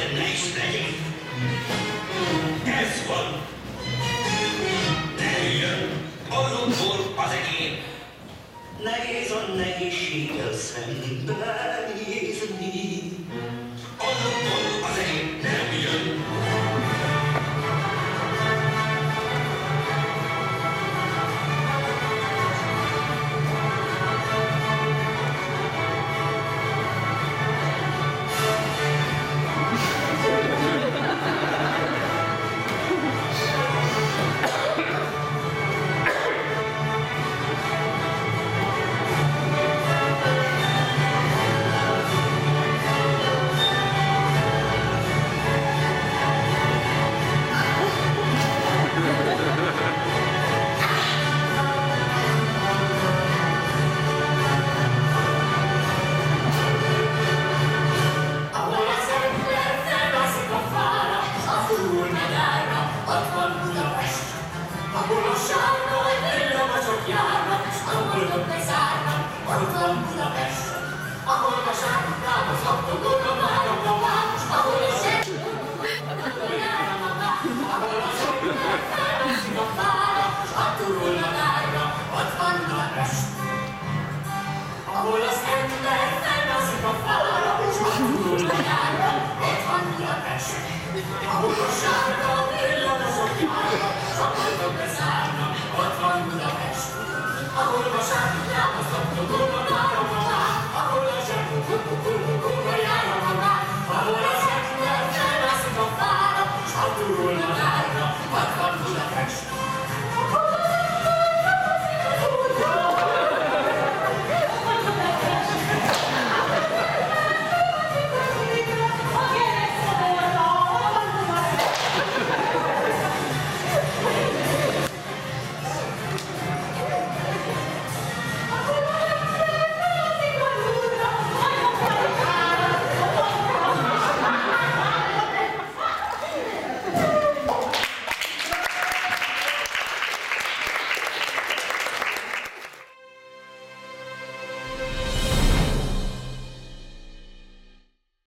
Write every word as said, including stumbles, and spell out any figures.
ne is legyen. Ez van. Ne jön, aludtul az egér. Nehéz a nehézséggel szembenézni. Aludtul az egér nem jön. Ahol az ember felmászik a fára, s attól megállva, ott van Budapest. Ahol a sárga villamosok járnak, s a boltok bezárnak.